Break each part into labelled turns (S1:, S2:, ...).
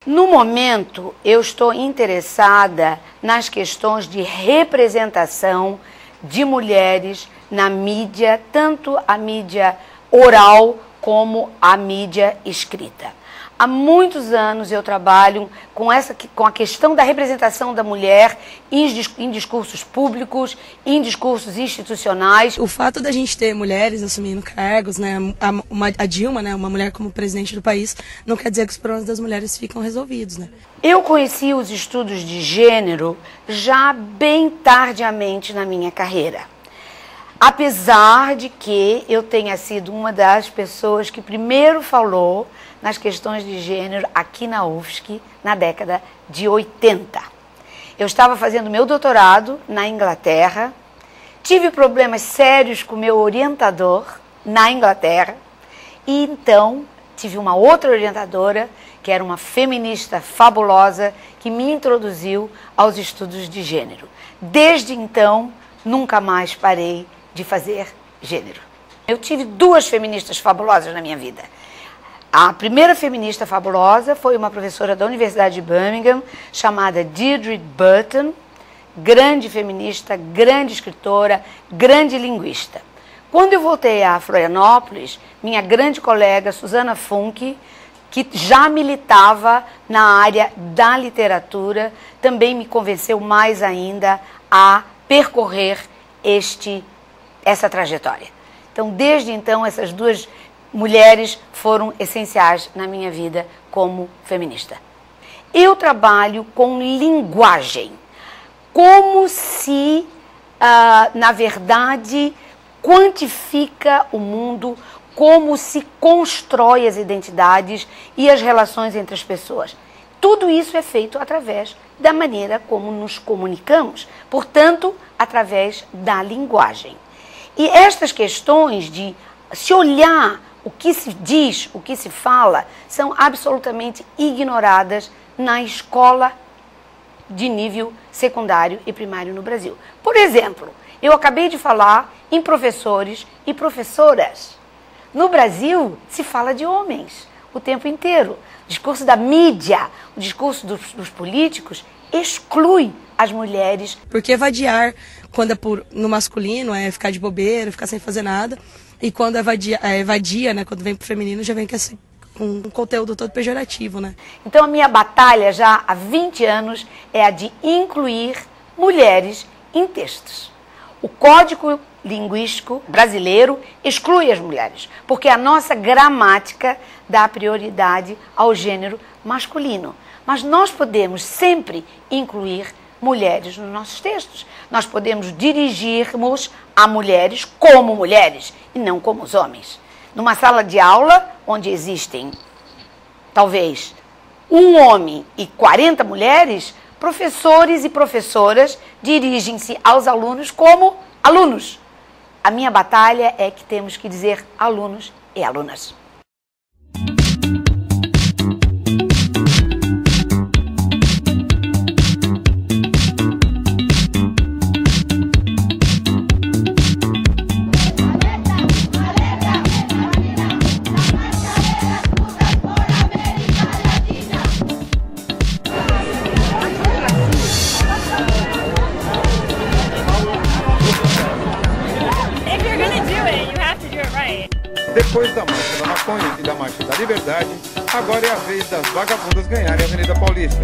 S1: No momento, eu estou interessada nas questões de representação de mulheres na mídia, tanto a mídia oral como a mídia escrita. Há muitos anos eu trabalho com a questão da representação da mulher em discursos públicos, em discursos institucionais.
S2: O fato da gente ter mulheres assumindo cargos, né, a Dilma, né, uma mulher como presidente do país, não quer dizer que os problemas das mulheres ficam resolvidos, né?
S1: Eu conheci os estudos de gênero já bem tardiamente na minha carreira. Apesar de que eu tenha sido uma das pessoas que primeiro falou nas questões de gênero aqui na UFSC na década de 80. Eu estava fazendo meu doutorado na Inglaterra, tive problemas sérios com meu orientador na Inglaterra e então tive uma outra orientadora que era uma feminista fabulosa que me introduziu aos estudos de gênero. Desde então, nunca mais parei de fazer gênero. Eu tive duas feministas fabulosas na minha vida. A primeira feminista fabulosa foi uma professora da Universidade de Birmingham, chamada Deirdre Burton, grande feminista, grande escritora, grande linguista. Quando eu voltei a Florianópolis, minha grande colega Susana Funk, que já militava na área da literatura, também me convenceu mais ainda a percorrer essa trajetória. Então, desde então, essas duas mulheres foram essenciais na minha vida como feminista. Eu trabalho com linguagem, como se, na verdade, quantifica o mundo, como se constrói as identidades e as relações entre as pessoas. Tudo isso é feito através da maneira como nos comunicamos, portanto, através da linguagem. E estas questões de se olhar o que se diz, o que se fala, são absolutamente ignoradas na escola de nível secundário e primário no Brasil. Por exemplo, eu acabei de falar em professores e professoras. No Brasil, se fala de homens o tempo inteiro. O discurso da mídia, o discurso dos políticos, exclui as mulheres.
S2: Porque vadiar, quando no masculino, é ficar de bobeira, ficar sem fazer nada. E quando é vadia, né, quando vem pro feminino, já vem com um conteúdo todo pejorativo, né?
S1: Então a minha batalha já há 20 anos é a de incluir mulheres em textos. O Código Linguístico brasileiro exclui as mulheres, porque a nossa gramática dá prioridade ao gênero masculino. Mas nós podemos sempre incluir mulheres nos nossos textos. Nós podemos dirigirmos a mulheres como mulheres e não como os homens. Numa sala de aula, onde existem, talvez, um homem e 40 mulheres, professores e professoras dirigem-se aos alunos como alunos. A minha batalha é que temos que dizer alunos e alunas.
S3: Depois da Marcha da Maconha e da Marcha da Liberdade, agora é a vez das vagabundas ganharem a Avenida Paulista.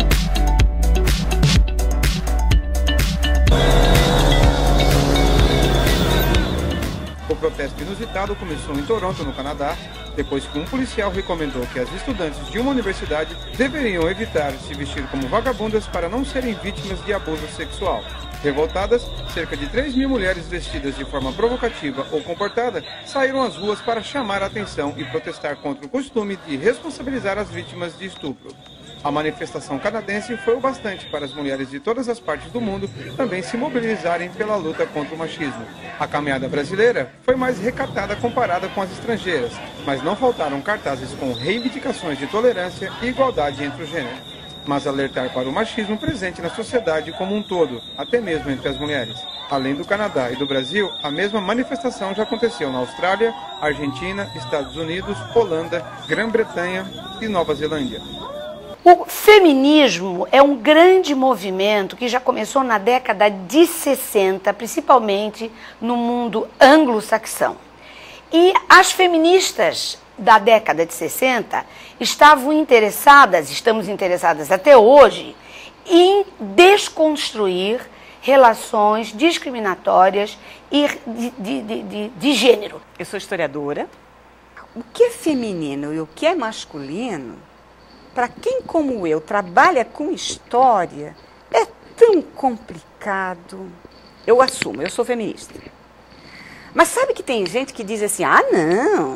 S3: O protesto inusitado começou em Toronto, no Canadá, depois que um policial recomendou que as estudantes de uma universidade deveriam evitar se vestir como vagabundas para não serem vítimas de abuso sexual. Revoltadas, cerca de 3.000 mulheres vestidas de forma provocativa ou comportada saíram às ruas para chamar a atenção e protestar contra o costume de responsabilizar as vítimas de estupro. A manifestação canadense foi o bastante para as mulheres de todas as partes do mundo também se mobilizarem pela luta contra o machismo. A caminhada brasileira foi mais recatada comparada com as estrangeiras, mas não faltaram cartazes com reivindicações de tolerância e igualdade entre os gêneros, mas alertar para o machismo presente na sociedade como um todo, até mesmo entre as mulheres. Além do Canadá e do Brasil, a mesma manifestação já aconteceu na Austrália, Argentina, Estados Unidos, Holanda, Grã-Bretanha e Nova Zelândia.
S1: O feminismo é um grande movimento que já começou na década de 60, principalmente no mundo anglo-saxão. E as feministas da década de 60 estavam interessadas, estamos interessadas até hoje, em desconstruir relações discriminatórias e de gênero.
S4: Eu sou historiadora. O que é feminino e o que é masculino, para quem como eu trabalha com história, é tão complicado. Eu assumo, eu sou feminista. Mas sabe que tem gente que diz assim, ah não,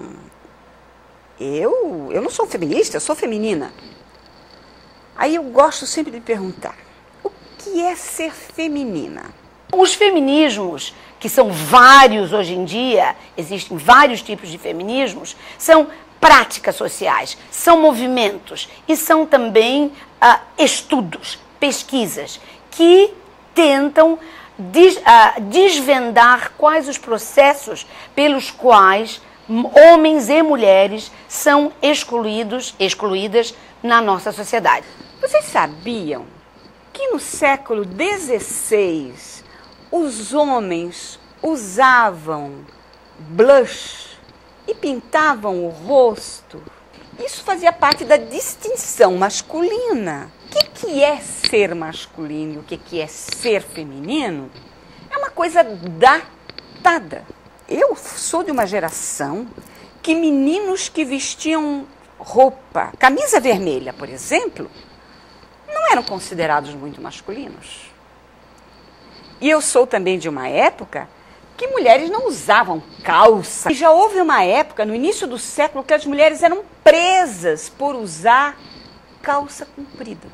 S4: eu não sou feminista, eu sou feminina. Aí eu gosto sempre de perguntar, o que é ser feminina?
S1: Os feminismos, que são vários hoje em dia, existem vários tipos de feminismos, são práticas sociais, são movimentos e são também estudos, pesquisas, que tentam desvendar quais os processos pelos quais homens e mulheres são excluídas na nossa sociedade.
S4: Vocês sabiam que no século XVI os homens usavam blush e pintavam o rosto? Isso fazia parte da distinção masculina. O que é ser masculino e o que é ser feminino é uma coisa datada. Eu sou de uma geração que meninos que vestiam roupa, camisa vermelha, por exemplo, não eram considerados muito masculinos. E eu sou também de uma época que mulheres não usavam calça. E já houve uma época, no início do século, que as mulheres eram presas por usar calça comprida.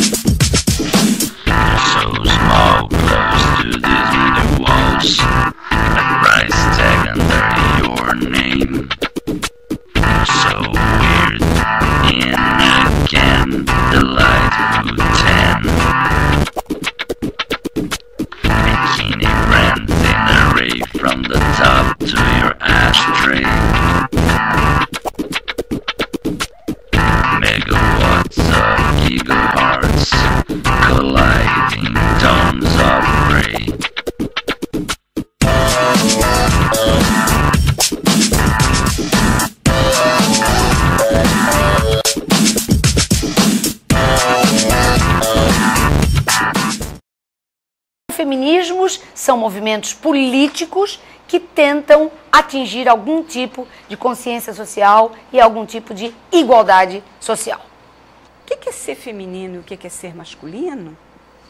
S5: So small, close to these walls, a price tag under your name. So weird, in again, the light blue tan. Bikini brand thin array from the top to your ashtray. Megawatts of eagle hearts colliding tones of gray.
S1: Feminismos são movimentos políticos que tentam atingir algum tipo de consciência social e algum tipo de igualdade social.
S4: O que é ser feminino e o que é ser masculino?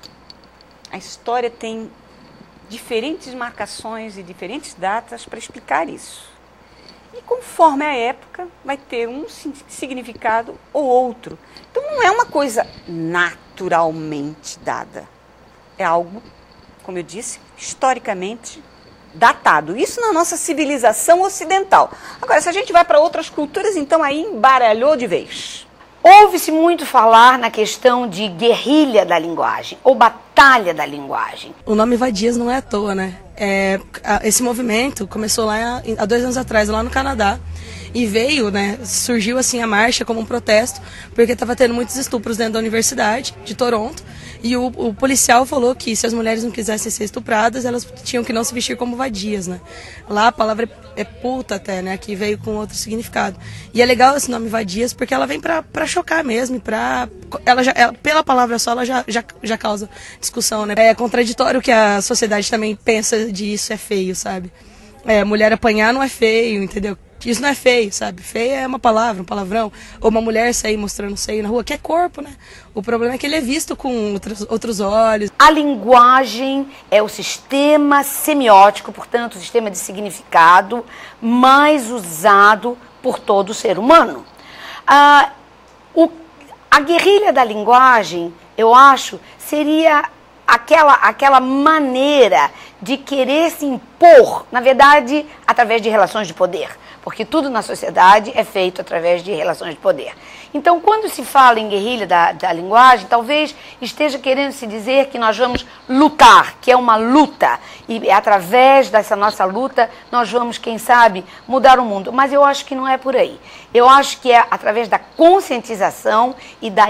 S4: A história tem diferentes marcações e diferentes datas para explicar isso. E conforme a época, vai ter um significado ou outro. Então não é uma coisa naturalmente dada. É algo, como eu disse, historicamente datado. Isso na nossa civilização ocidental. Agora, se a gente vai para outras culturas, então aí embaralhou de vez.
S1: Ouve-se muito falar na questão de guerrilha da linguagem, ou batalha da linguagem.
S2: O nome Vadias não é à toa, né? Esse movimento começou lá há 2 anos atrás, lá no Canadá, e veio, né, surgiu assim a marcha como um protesto, porque estava tendo muitos estupros dentro da Universidade de Toronto, e o policial falou que se as mulheres não quisessem ser estupradas, elas tinham que não se vestir como vadias, né? Lá a palavra é puta até, né? Aqui veio com outro significado. E é legal esse nome vadias porque ela vem pra chocar mesmo, pela palavra só ela já causa discussão, né? É contraditório que a sociedade também pensa disso, é feio, sabe? Mulher apanhar não é feio, entendeu? Isso não é feio, sabe? Feio é uma palavra, um palavrão. Ou uma mulher sair mostrando seio na rua, que é corpo, né? O problema é que ele é visto com outros olhos.
S1: A linguagem é o sistema semiótico, portanto, o sistema de significado mais usado por todo ser humano. A guerrilha da linguagem, eu acho, seria aquela maneira de querer se impor, na verdade, através de relações de poder. Porque tudo na sociedade é feito através de relações de poder. Então, quando se fala em guerrilha da linguagem, talvez esteja querendo se dizer que nós vamos lutar, que é uma luta. E através dessa nossa luta, nós vamos, quem sabe, mudar o mundo. Mas eu acho que não é por aí. Eu acho que é através da conscientização e da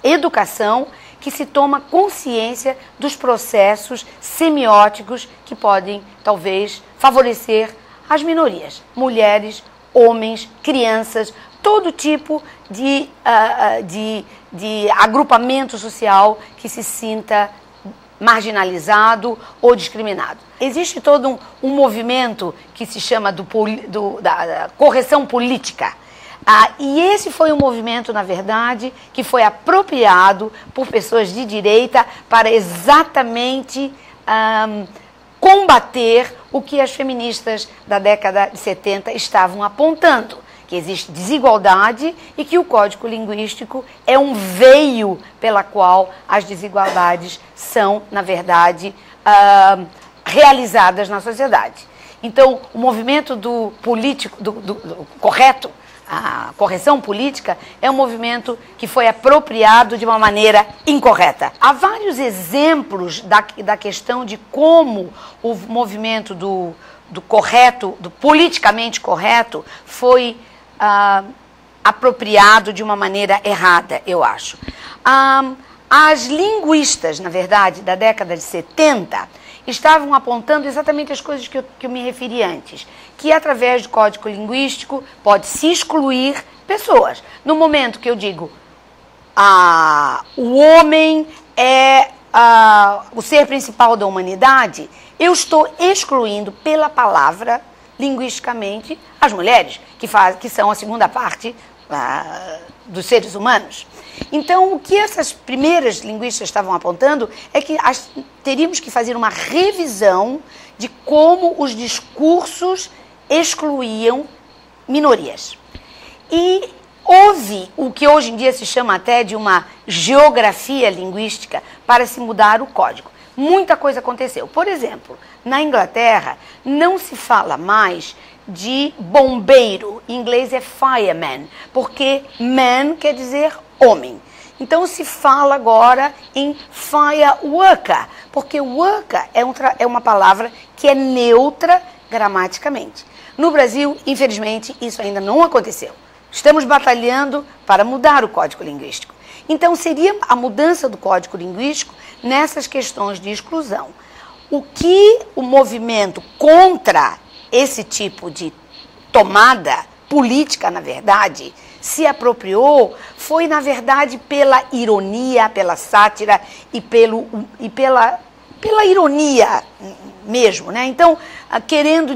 S1: educação que se toma consciência dos processos semióticos que podem, talvez, favorecer as minorias, mulheres, homens, crianças, todo tipo de agrupamento social que se sinta marginalizado ou discriminado. Existe todo um movimento que se chama da correção política. E esse foi um movimento, na verdade, que foi apropriado por pessoas de direita para exatamente combater o que as feministas da década de 70 estavam apontando, que existe desigualdade e que o código linguístico é um veio pela qual as desigualdades são, na verdade, realizadas na sociedade. Então, o movimento do correto, a correção política, é um movimento que foi apropriado de uma maneira incorreta. Há vários exemplos da questão de como o movimento do politicamente correto foi apropriado de uma maneira errada, eu acho. As linguistas, na verdade, da década de 70, estavam apontando exatamente as coisas que eu me referi antes, que através do código linguístico pode-se excluir pessoas. No momento que eu digo o homem é o ser principal da humanidade, eu estou excluindo pela palavra, linguisticamente, as mulheres, que são a segunda parte dos seres humanos. Então, o que essas primeiras linguistas estavam apontando é que teríamos que fazer uma revisão de como os discursos excluíam minorias. E houve o que hoje em dia se chama até de uma geografia linguística para se mudar o código. Muita coisa aconteceu. Por exemplo, na Inglaterra não se fala mais de bombeiro, em inglês é fireman, porque man quer dizer homem. Então se fala agora em fireworker, porque worker é uma palavra que é neutra gramaticamente. No Brasil, infelizmente, isso ainda não aconteceu. Estamos batalhando para mudar o código linguístico. Então seria a mudança do código linguístico nessas questões de exclusão. O que o movimento contra esse tipo de tomada política, na verdade, se apropriou foi, na verdade, pela ironia, pela sátira e pela ironia mesmo, né? Então, querendo,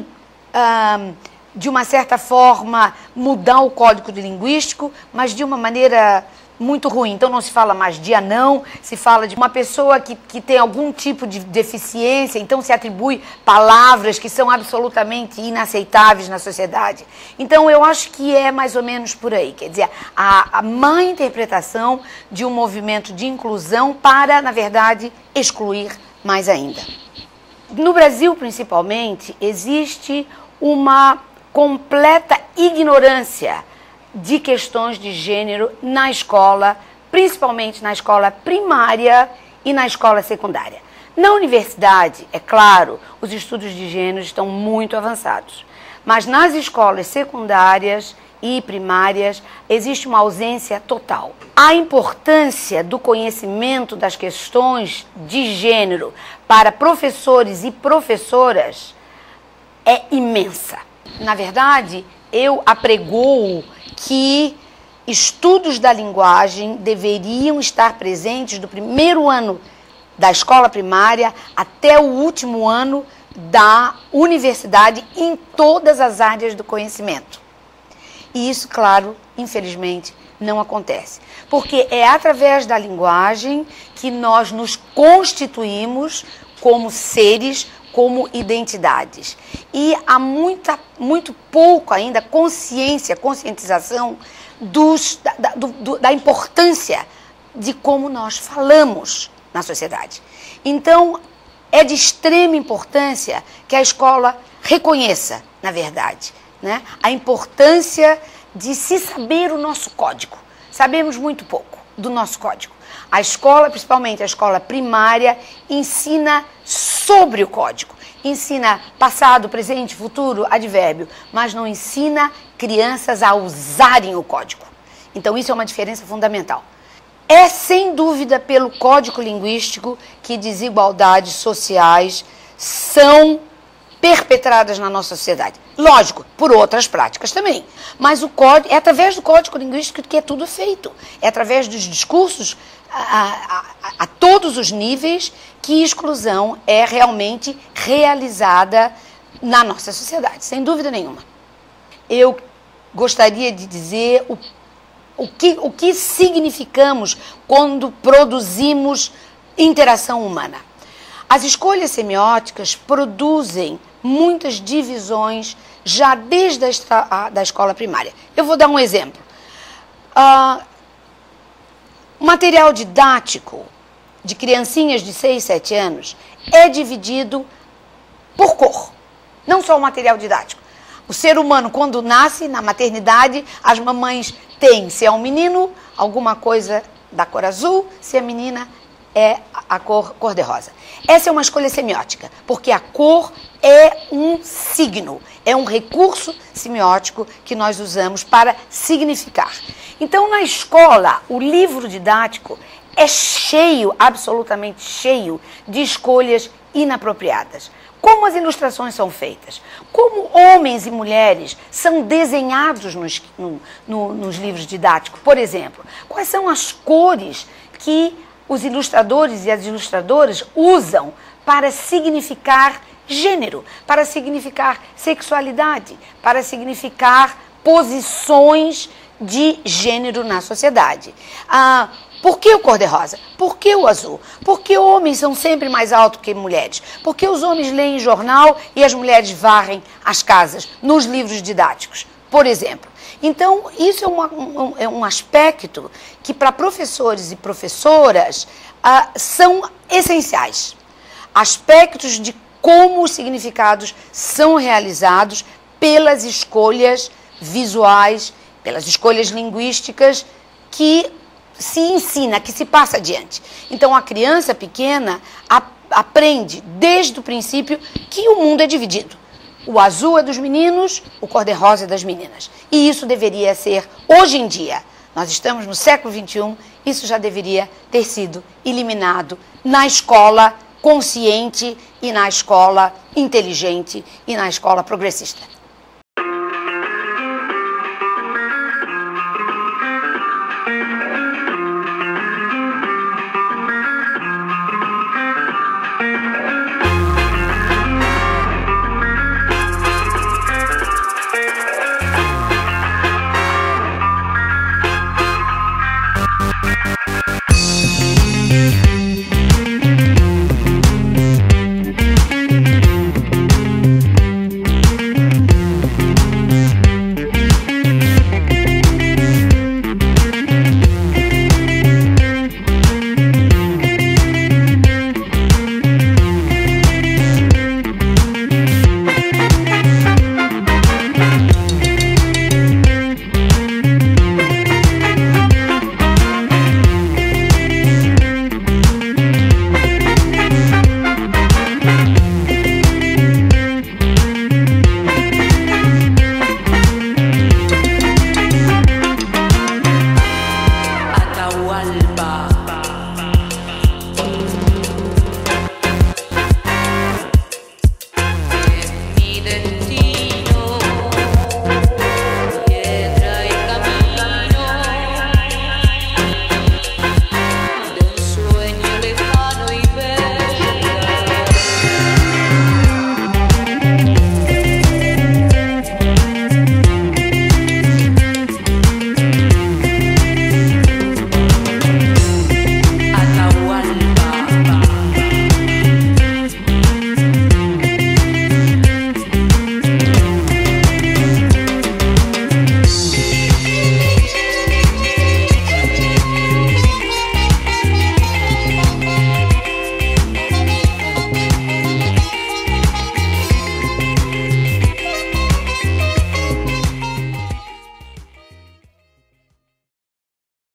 S1: de uma certa forma, mudar o código linguístico, mas de uma maneira muito ruim. Então não se fala mais de anão, se fala de uma pessoa que tem algum tipo de deficiência, então se atribui palavras que são absolutamente inaceitáveis na sociedade. Então eu acho que é mais ou menos por aí, quer dizer, a má interpretação de um movimento de inclusão para, na verdade, excluir mais ainda. No Brasil, principalmente, existe uma completa ignorância de questões de gênero na escola, principalmente na escola primária e na escola secundária. Na universidade, é claro, os estudos de gênero estão muito avançados, mas nas escolas secundárias e primárias existe uma ausência total. A importância do conhecimento das questões de gênero para professores e professoras é imensa. Na verdade, eu apregoo que estudos da linguagem deveriam estar presentes do primeiro ano da escola primária até o último ano da universidade em todas as áreas do conhecimento. E isso, claro, infelizmente, não acontece. Porque é através da linguagem que nós nos constituímos como seres, como identidades. E há muito pouco ainda conscientização da importância de como nós falamos na sociedade. Então, é de extrema importância que a escola reconheça, na verdade, né, a importância de se saber o nosso código. Sabemos muito pouco do nosso código. A escola, principalmente a escola primária, ensina sobre o código. Ensina passado, presente, futuro, advérbio, mas não ensina crianças a usarem o código. Então isso é uma diferença fundamental. É sem dúvida pelo código linguístico que desigualdades sociais são perpetradas na nossa sociedade. Lógico, por outras práticas também. Mas é através do código linguístico que é tudo feito. É através dos discursos a todos os níveis que exclusão é realmente realizada na nossa sociedade, sem dúvida nenhuma. Eu gostaria de dizer o que significamos quando produzimos interação humana. As escolhas semióticas produzem muitas divisões já desde da escola primária. Eu vou dar um exemplo. O material didático de criancinhas de 6, 7 anos é dividido por cor. Não só o material didático. O ser humano, quando nasce, na maternidade, as mamães têm, se é um menino, alguma coisa da cor azul, se é menina, é a cor de rosa. Essa é uma escolha semiótica, porque a cor é um signo, é um recurso semiótico que nós usamos para significar. Então, na escola, o livro didático é cheio, absolutamente cheio, de escolhas inapropriadas. Como as ilustrações são feitas, como homens e mulheres são desenhados nos livros didáticos. Por exemplo, quais são as cores que os ilustradores e as ilustradoras usam para significar gênero, para significar sexualidade, para significar posições de gênero na sociedade. Por que o cor-de-rosa? Por que o azul? Por que homens são sempre mais altos que mulheres? Por que os homens leem jornal e as mulheres varrem as casas nos livros didáticos, por exemplo? Então, isso é um aspecto que para professores e professoras são essenciais. Aspectos de como os significados são realizados pelas escolhas visuais, pelas escolhas linguísticas que se ensina, que se passa adiante. Então, a criança pequena aprende desde o princípio que o mundo é dividido. O azul é dos meninos, o cor-de-rosa é das meninas. E isso deveria ser, hoje em dia, nós estamos no século XXI, isso já deveria ter sido eliminado na escola consciente e na escola inteligente e na escola progressista.